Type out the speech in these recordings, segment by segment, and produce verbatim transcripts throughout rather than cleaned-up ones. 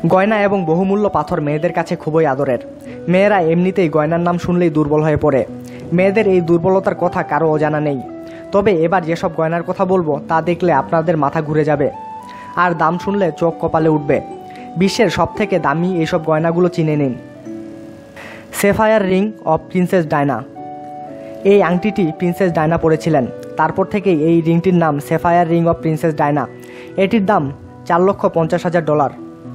গয়না এবং বহুমূল্য পাথর মেয়েদের কাছে খুবই আদরের। মেয়েরা এমনিতেই গয়নার নাম শুনলেই দুর্বল হয়ে পড়ে। মেয়েদের এই দুর্বলতার কথা কারো অজানা নেই। তবে এবার যেসব গয়নার কথা বলবো তা দেখলে আপনাদের মাথা ঘুরে যাবে, আর দাম শুনলে চোখ কপালে উঠবে। বিশ্বের সবথেকে দামি এইসব গয়নাগুলো চিনে নিন। Sapphire ring of Princess Diana. এই আংটিটি প্রিন্সেস ডায়না পরেছিলেন। তারপর থেকেই এই রিংটির নাম sapphire ring of Princess Diana. এটির দাম চার লক্ষ পঞ্চাশ হাজার dollar.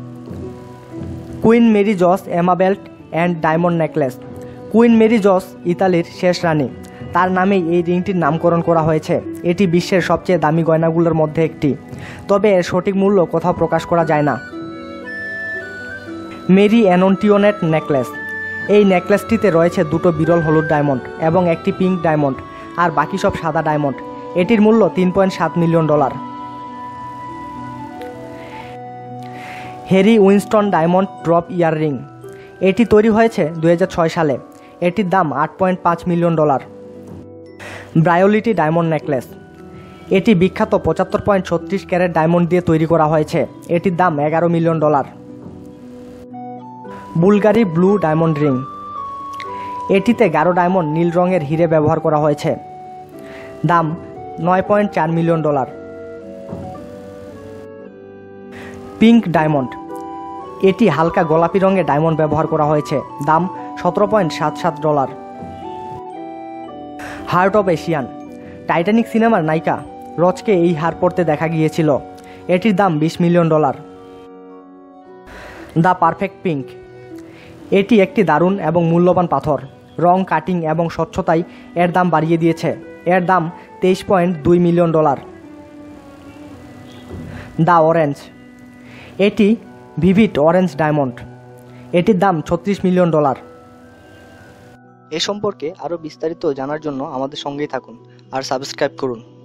Queen Marie José emerald and diamond necklace. Queen Marie José ইতালির শেষ রানী, তার নামেই এই রিংটির নামকরণ করা হয়েছে। এটি বিশ্বের সবচেয়ে দামি গয়নাগুলোর মধ্যে একটি, তবে এর সঠিক মূল্য কোথাও প্রকাশ করা যায় না। Marie Antoinette necklace. এই নেকলেসটিতে রয়েছে দুটো বিরল হলুদ ডায়মন্ড এবং একটি পিঙ্ক ডায়মন্ড, আর বাকি সব সাদা ডায়মন্ড। এটির মূল্য তিন পয়েন্ট সাত million dollar. Harry Winston diamond drop earring. এটি তৈরি হয়েছে দুই হাজার ছয় সালে। এটির দাম আট পয়েন্ট পাঁচ million dollar. Briolette diamond necklace. এটি বিখ্যাত পঁচাত্তর পয়েন্ট ছত্রিশ ক্যারেট ডায়মন্ড দিয়ে তৈরি করা হয়েছে। এটির দাম এগারো million dollar. Bulgari blue diamond ring. এটিতে গাঢ় ডায়মন্ড নীল রঙের হিরে ব্যবহার করা হয়েছে। দাম নয় পয়েন্ট চার মিলিয়ন ডলার। Pink diamond. এটি হালকা গোলাপি রঙের ডায়মন্ড ব্যবহার করা হয়েছে। দাম সতেরো পয়েন্ট সাত সাত dollar. Heart of ocean. Titanic সিনেমার নায়িকা রোজকে এই হার পরতে দেখা গিয়েছিল। এটির দাম বিশ million dollar. The perfect pink. এটি একটি দারুণ এবং মূল্যবান পাথর। রং, কাটিং এবং স্বচ্ছতাই এর দাম বাড়িয়ে দিয়েছে। এর দাম তেইশ পয়েন্ট দুই মিলিয়ন ডলার। The orange. এটি ভিভিড অরেঞ্জ ডায়মন্ড। এটির দাম ছত্রিশ মিলিয়ন ডলার। এ সম্পর্কে আরও বিস্তারিত জানার জন্য আমাদের সঙ্গেই থাকুন আর সাবস্ক্রাইব করুন।